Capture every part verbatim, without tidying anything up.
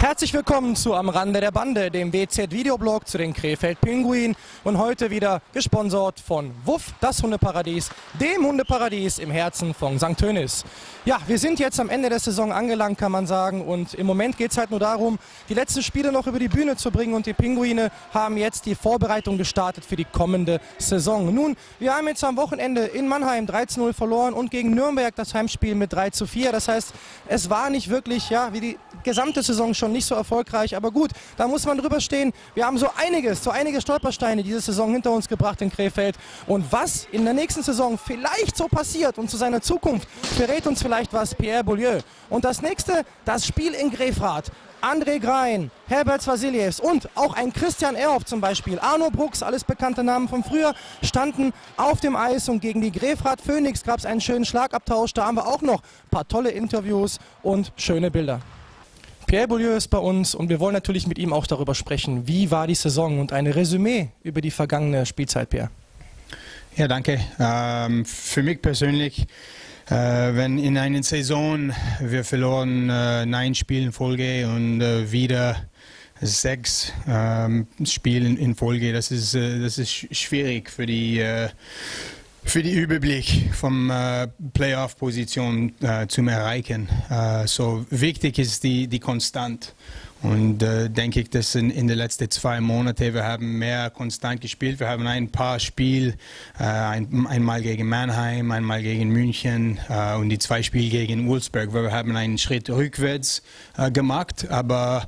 Herzlich willkommen zu Am Rande der Bande, dem W Z-Videoblog zu den Krefeld Pinguinen. Und heute wieder gesponsert von Wuff, das Hundeparadies, dem Hundeparadies im Herzen von Sankt Tönis. Ja, wir sind jetzt am Ende der Saison angelangt, kann man sagen. Und im Moment geht es halt nur darum, die letzten Spiele noch über die Bühne zu bringen. Und die Pinguine haben jetzt die Vorbereitung gestartet für die kommende Saison. Nun, wir haben jetzt am Wochenende in Mannheim drei zu null verloren und gegen Nürnberg das Heimspiel mit drei zu vier. Das heißt, es war nicht wirklich, ja, wie die gesamte Saison schon nicht so erfolgreich, aber gut, da muss man drüber stehen. Wir haben so einiges, so einige Stolpersteine diese Saison hinter uns gebracht in Krefeld. Und was in der nächsten Saison vielleicht so passiert und zu seiner Zukunft, verrät uns vielleicht was Pierre Beaulieu. Und das nächste, das Spiel in Grefrath. André Grein, Herbert Vasiljews und auch ein Christian Ehrhoff zum Beispiel, Arno Brux, alles bekannte Namen von früher, standen auf dem Eis und gegen die Grefrath Phoenix gab es einen schönen Schlagabtausch. Da haben wir auch noch ein paar tolle Interviews und schöne Bilder. Pierre Beaulieu ist bei uns und wir wollen natürlich mit ihm auch darüber sprechen. Wie war die Saison und ein Resümee über die vergangene Spielzeit, Pierre? Ja, danke. Ähm, für mich persönlich, äh, wenn in einer Saison wir verloren äh, neun Spiele in Folge und äh, wieder sechs ähm, Spiele in Folge, das ist, äh, das ist schwierig für die äh, für die Überblick vom äh, Playoff-Position äh, zu erreichen. Äh, so wichtig ist die, die Konstant. Und äh, denke ich, dass in, in den letzten zwei Monaten wir haben mehr konstant gespielt. Wir haben ein paar Spiele, äh, ein, einmal gegen Mannheim, einmal gegen München äh, und die zwei Spiele gegen Wolfsburg, wo wir haben einen Schritt rückwärts äh, gemacht. Aber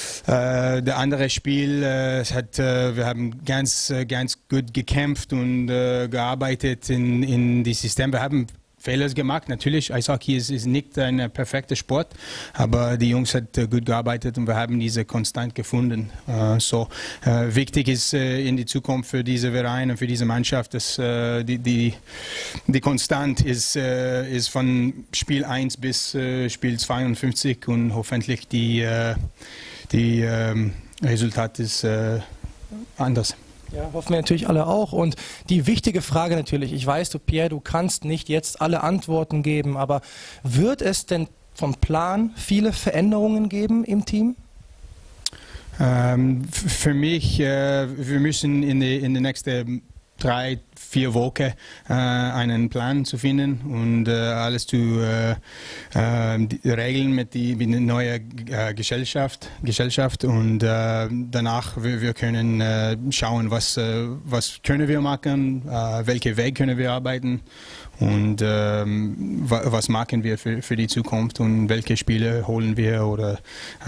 äh, der andere Spiel, äh, hat, äh, wir haben ganz, äh, ganz gut gekämpft und äh, gearbeitet in, in die System. Wir haben Fehler gemacht. Natürlich, Eishockey ist, ist nicht ein perfekter Sport, aber die Jungs haben äh, gut gearbeitet und wir haben diese Konstant gefunden. Äh, so äh, wichtig ist äh, in die Zukunft für diese Vereine und für diese Mannschaft, dass äh, die, die, die Konstant ist, äh, ist von Spiel eins bis äh, Spiel zweiundfünfzig und hoffentlich die, äh, die äh, Resultat ist äh, anders. Ja, hoffen wir natürlich alle auch. Und die wichtige Frage natürlich, ich weiß, du Pierre, du kannst nicht jetzt alle Antworten geben, aber wird es denn vom Plan viele Veränderungen geben im Team? Ähm, für mich, äh, wir müssen in den in die nächsten drei, vier Wochen äh, einen Plan zu finden und äh, alles zu äh, äh, regeln mit der neuen äh, Gesellschaft, Gesellschaft und äh, danach wir, wir können äh, schauen, was, äh, was können wir machen, äh, welche Weg können wir arbeiten und äh, was machen wir für, für die Zukunft und welche Spiele holen wir oder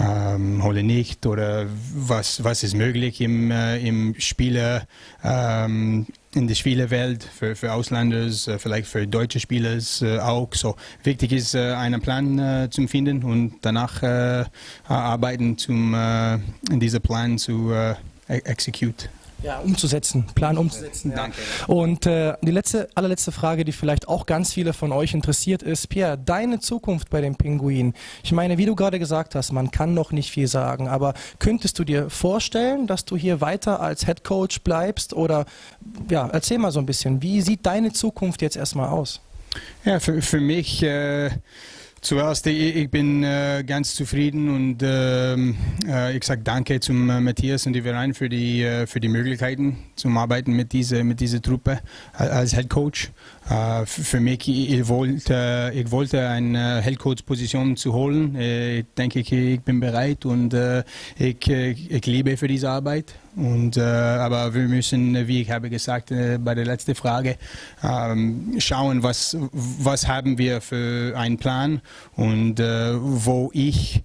äh, holen nicht oder was, was ist möglich im, äh, im Spieler äh, in der Spielewelt für, für Ausländer, vielleicht für deutsche Spieler auch. So wichtig ist, einen Plan äh, zu finden und danach äh, arbeiten, um äh, diesen Plan zu äh, execute. Ja, umzusetzen, Plan umzusetzen. Ja. Danke. Und äh, die letzte, allerletzte Frage, die vielleicht auch ganz viele von euch interessiert ist, Pierre, deine Zukunft bei den Pinguinen. Ich meine, wie du gerade gesagt hast, man kann noch nicht viel sagen, aber könntest du dir vorstellen, dass du hier weiter als Head Coach bleibst oder, ja, erzähl mal so ein bisschen, wie sieht deine Zukunft jetzt erstmal aus? Ja, für, für mich äh Zuerst, ich, ich bin äh, ganz zufrieden und äh, äh, ich sage danke zum äh, Matthias und die Verein für die, äh, für die Möglichkeiten zum Arbeiten mit dieser mit diese Truppe als Head Coach. Äh, für mich, ich wollte, ich wollte eine Head Coach Position zu holen. Äh, ich denke, ich, ich bin bereit und äh, ich, ich liebe für diese Arbeit. Und, äh, aber wir müssen, wie ich habe gesagt äh, bei der letzten Frage, ähm, schauen, was, was haben wir für einen Plan und äh, wo ich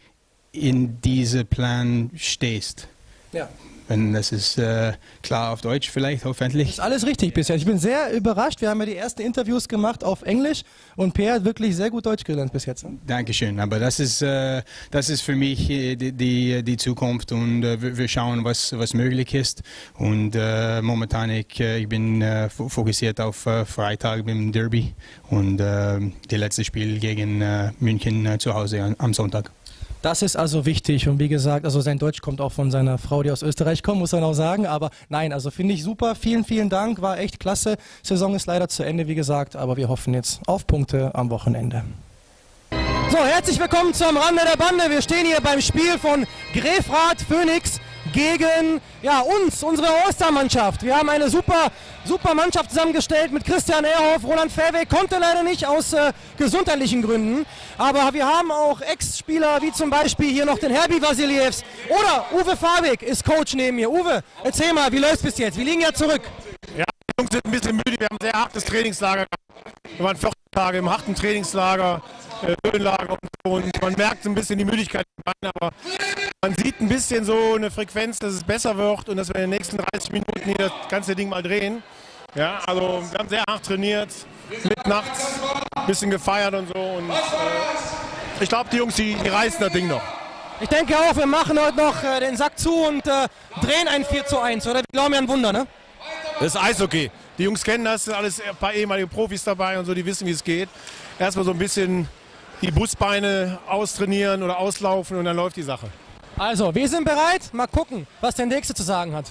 in diesem Plan stehst. Ja. Wenn das ist äh, klar auf Deutsch vielleicht, hoffentlich. Ist alles richtig bisher. Ich bin sehr überrascht. Wir haben ja die ersten Interviews gemacht auf Englisch und Pierre hat wirklich sehr gut Deutsch gelernt bis jetzt. Dankeschön, aber das ist, äh, das ist für mich die, die, die Zukunft und äh, wir schauen, was, was möglich ist. Und äh, momentan, ich, ich bin äh, fokussiert auf äh, Freitag im Derby und äh, das letzte Spiel gegen äh, München äh, zu Hause an, am Sonntag. Das ist also wichtig und wie gesagt, also sein Deutsch kommt auch von seiner Frau, die aus Österreich kommt, muss man auch sagen, aber nein, also finde ich super, vielen, vielen Dank, war echt klasse. Saison ist leider zu Ende, wie gesagt, aber wir hoffen jetzt auf Punkte am Wochenende. So, herzlich willkommen zum Rande der Bande. Wir stehen hier beim Spiel von Grefrath Phoenix gegen ja, uns, unsere Ostermannschaft. Wir haben eine super, super Mannschaft zusammengestellt mit Christian Ehrhoff. Roland Fairweg konnte leider nicht aus äh, gesundheitlichen Gründen. Aber wir haben auch Ex-Spieler wie zum Beispiel hier noch den Herbie Vasilievs oder Uwe Fabig ist Coach neben mir. Uwe, erzähl mal, wie läuft es bis jetzt? Wir liegen ja zurück. Ja, die Jungs sind ein bisschen müde. Wir haben ein sehr hartes Trainingslager gehabt. Wir waren vierzehn Tage im harten Trainingslager, äh, Höhenlager und so. Und man merkt ein bisschen die Müdigkeit, aber man sieht ein bisschen so eine Frequenz, dass es besser wird und dass wir in den nächsten dreißig Minuten hier das ganze Ding mal drehen. Ja, also wir haben sehr hart trainiert, mit nachts ein bisschen gefeiert und so. Und äh, ich glaube, die Jungs, die, die reißen das Ding noch. Ich denke auch, wir machen heute noch äh, den Sack zu und äh, drehen ein vier zu eins, oder? Wir glauben ja ein Wunder, ne? Das ist Eishockey. Die Jungs kennen das, sind alles ein paar ehemalige Profis dabei und so, die wissen, wie es geht. Erstmal so ein bisschen die Brustbeine austrainieren oder auslaufen und dann läuft die Sache. Also, wir sind bereit. Mal gucken, was der Nächste zu sagen hat.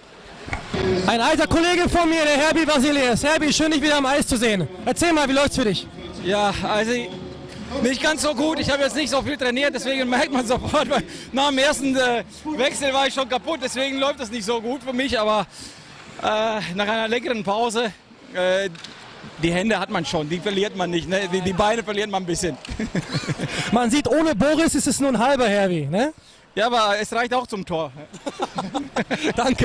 Ein alter Kollege von mir, der Herbie Vasilievs. Herbie, schön, dich wieder am Eis zu sehen. Erzähl mal, wie läuft's für dich? Ja, also nicht ganz so gut. Ich habe jetzt nicht so viel trainiert, deswegen merkt man sofort, weil nach dem ersten äh, Wechsel war ich schon kaputt, deswegen läuft das nicht so gut für mich, aber äh, nach einer längeren Pause, äh, die Hände hat man schon, die verliert man nicht, ne? die, die Beine verliert man ein bisschen. Man sieht, ohne Boris ist es nur ein halber Herbie, ne? Ja, aber es reicht auch zum Tor. Danke.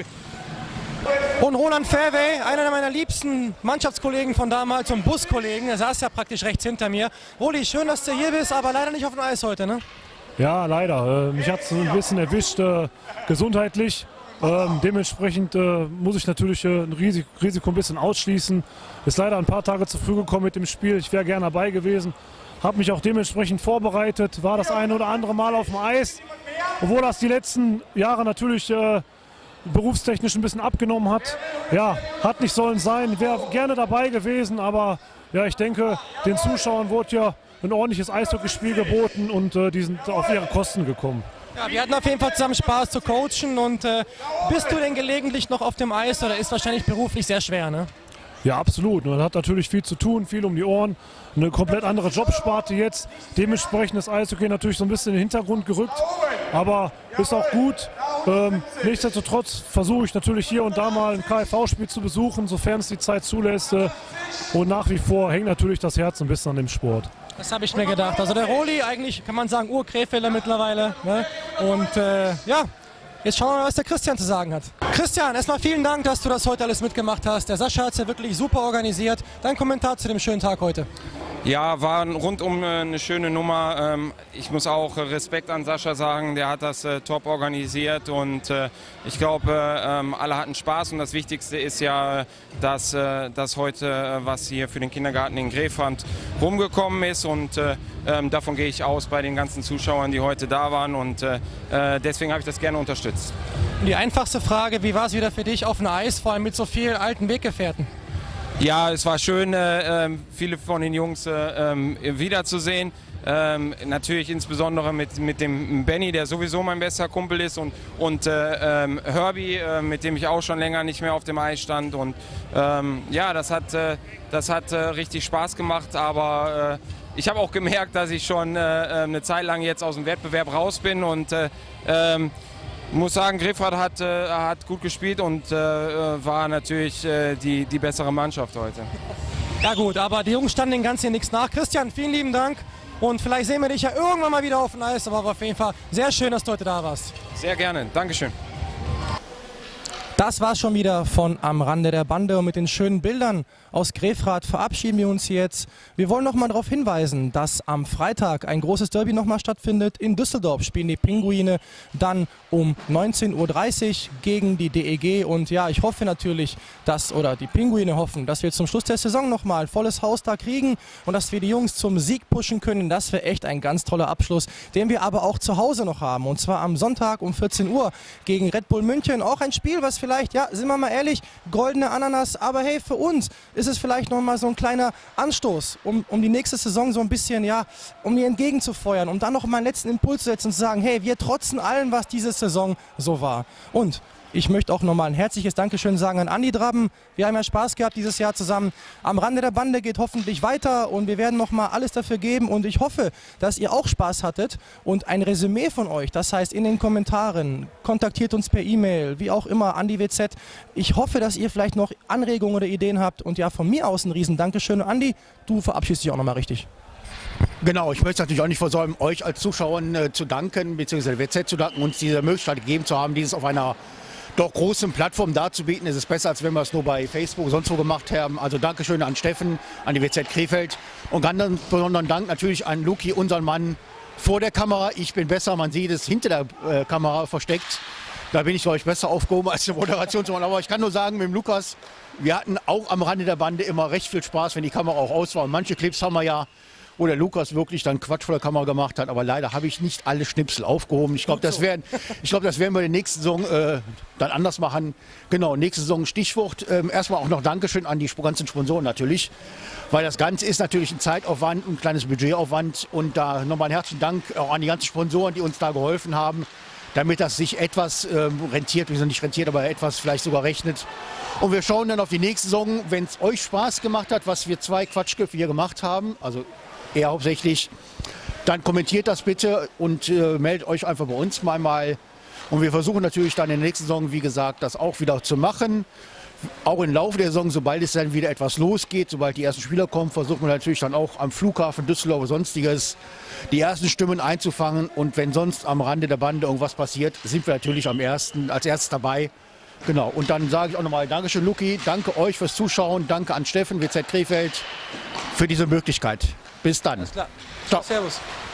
Und Roland Fairweg, einer meiner liebsten Mannschaftskollegen von damals und Buskollegen, der saß ja praktisch rechts hinter mir. Roli, schön, dass du hier bist, aber leider nicht auf dem Eis heute, ne? Ja, leider. Äh, mich hat es ein bisschen erwischt, äh, gesundheitlich. Ähm, dementsprechend äh, muss ich natürlich äh, ein Risiko, Risiko ein bisschen ausschließen. Ist leider ein paar Tage zu früh gekommen mit dem Spiel. Ich wäre gern dabei gewesen. Habe mich auch dementsprechend vorbereitet. War das eine oder andere Mal auf dem Eis. Obwohl das die letzten Jahre natürlich äh, berufstechnisch ein bisschen abgenommen hat. Ja, hat nicht sollen sein. Wäre gerne dabei gewesen. Aber ja, ich denke, den Zuschauern wurde ja ein ordentliches Eishockeyspiel geboten und äh, die sind auf ihre Kosten gekommen. Ja, wir hatten auf jeden Fall zusammen Spaß zu coachen. Und äh, bist du denn gelegentlich noch auf dem Eis oder ist wahrscheinlich beruflich sehr schwer, ne? Ja, absolut. Man hat natürlich viel zu tun, viel um die Ohren. Eine komplett andere Jobsparte jetzt. Dementsprechend ist Eishockey natürlich so ein bisschen in den Hintergrund gerückt. Aber ist auch gut. Ähm, nichtsdestotrotz versuche ich natürlich hier und da mal ein K F V-Spiel zu besuchen, sofern es die Zeit zulässt. Äh, und nach wie vor hängt natürlich das Herz ein bisschen an dem Sport. Das habe ich mir gedacht. Also der Roli, eigentlich kann man sagen Ur-Krefelder mittlerweile. Ne? Und äh, ja, jetzt schauen wir mal, was der Christian zu sagen hat. Christian, erstmal vielen Dank, dass du das heute alles mitgemacht hast. Der Sascha hat es ja wirklich super organisiert. Dein Kommentar zu dem schönen Tag heute. Ja, war rundum eine schöne Nummer. Ich muss auch Respekt an Sascha sagen, der hat das top organisiert und ich glaube, alle hatten Spaß und das Wichtigste ist ja, dass, dass heute was hier für den Kindergarten in Grefrath rumgekommen ist und davon gehe ich aus bei den ganzen Zuschauern, die heute da waren und deswegen habe ich das gerne unterstützt. Die einfachste Frage, wie war es wieder für dich auf dem Eis, vor allem mit so vielen alten Weggefährten? Ja, es war schön, äh, viele von den Jungs äh, wiederzusehen. Ähm, natürlich insbesondere mit, mit dem Benny, der sowieso mein bester Kumpel ist, und, und äh, ähm, Herbie, äh, mit dem ich auch schon länger nicht mehr auf dem Eis stand. Und ähm, ja, das hat, äh, das hat äh, richtig Spaß gemacht, aber äh, ich habe auch gemerkt, dass ich schon äh, eine Zeit lang jetzt aus dem Wettbewerb raus bin und äh, ähm, muss sagen, Grefrath hat, äh, hat gut gespielt und äh, war natürlich äh, die, die bessere Mannschaft heute. Ja gut, aber die Jungs standen den ganzen hier nichts nach. Christian, vielen lieben Dank und vielleicht sehen wir dich ja irgendwann mal wieder auf dem Eis, aber auf jeden Fall sehr schön, dass du heute da warst. Sehr gerne, Dankeschön. Das war's schon wieder von Am Rande der Bande und mit den schönen Bildern aus Grefrath verabschieden wir uns jetzt. Wir wollen noch mal darauf hinweisen, dass am Freitag ein großes Derby noch mal stattfindet. In Düsseldorf spielen die Pinguine dann um neunzehn Uhr dreißig gegen die D E G und ja, ich hoffe natürlich, dass, oder die Pinguine hoffen, dass wir zum Schluss der Saison noch mal volles Haus da kriegen und dass wir die Jungs zum Sieg pushen können. Das wäre echt ein ganz toller Abschluss, den wir aber auch zu Hause noch haben und zwar am Sonntag um vierzehn Uhr gegen Red Bull München. Auch ein Spiel, was vielleicht, ja, sind wir mal ehrlich, goldene Ananas, aber hey, für uns ist es vielleicht noch mal so ein kleiner Anstoß, um, um die nächste Saison so ein bisschen, ja, um die entgegenzufeuern, um dann noch mal einen letzten Impuls zu setzen und zu sagen, hey, wir trotzen allem, was diese Saison so war. Und Ich möchte auch nochmal ein herzliches Dankeschön sagen an Andi Drabben. Wir haben ja Spaß gehabt dieses Jahr zusammen. Am Rande der Bande geht hoffentlich weiter und wir werden nochmal alles dafür geben. Und ich hoffe, dass ihr auch Spaß hattet und ein Resümee von euch, das heißt in den Kommentaren, kontaktiert uns per E-Mail, wie auch immer, Andi W Z. Ich hoffe, dass ihr vielleicht noch Anregungen oder Ideen habt. Und ja, von mir aus ein riesen Dankeschön. Andi, du verabschiedest dich auch nochmal richtig. Genau, ich möchte natürlich auch nicht versäumen, euch als Zuschauern äh, zu danken, beziehungsweise W Z zu danken, uns diese Möglichkeit gegeben zu haben, dieses auf einer doch großen Plattform darzubieten. Es ist besser, als wenn wir es nur bei Facebook sonst wo gemacht haben. Also Dankeschön an Steffen, an die W Z Krefeld und ganz besonderen Dank natürlich an Luki, unseren Mann vor der Kamera. Ich bin besser, man sieht es hinter der äh, Kamera versteckt. Da bin ich, glaube ich, besser aufgehoben als die Moderation zu machen. Aber ich kann nur sagen, mit dem Lukas, wir hatten auch am Rande der Bande immer recht viel Spaß, wenn die Kamera auch aus war. Und manche Clips haben wir ja, wo der Lukas wirklich dann Quatsch vor der Kamera gemacht hat. Aber leider habe ich nicht alle Schnipsel aufgehoben. Ich glaube, das werden, ich glaube, das werden wir in der nächsten Saison äh, dann anders machen. Genau, nächste Saison Stichwort. Ähm, erstmal auch noch Dankeschön an die ganzen Sponsoren natürlich. Weil das Ganze ist natürlich ein Zeitaufwand, ein kleines Budgetaufwand. Und da nochmal einen herzlichen Dank auch an die ganzen Sponsoren, die uns da geholfen haben, damit das sich etwas ähm, rentiert, wie gesagt nicht rentiert, aber etwas vielleicht sogar rechnet. Und wir schauen dann auf die nächste Saison, wenn es euch Spaß gemacht hat, was wir zwei Quatschköpfe hier gemacht haben, also eher hauptsächlich, dann kommentiert das bitte und äh, meldet euch einfach bei uns mal mal. Und wir versuchen natürlich dann in der nächsten Saison, wie gesagt, das auch wieder zu machen. Auch im Laufe der Saison, sobald es dann wieder etwas losgeht, sobald die ersten Spieler kommen, versuchen wir natürlich dann auch am Flughafen Düsseldorf oder sonstiges die ersten Stimmen einzufangen. Und wenn sonst am Rande der Bande irgendwas passiert, sind wir natürlich am ersten, als erstes dabei. Genau, und dann sage ich auch nochmal Dankeschön, Luki, danke euch fürs Zuschauen, danke an Steffen, W Z Krefeld, für diese Möglichkeit. Bis dann. Alles klar. Ciao. Servus.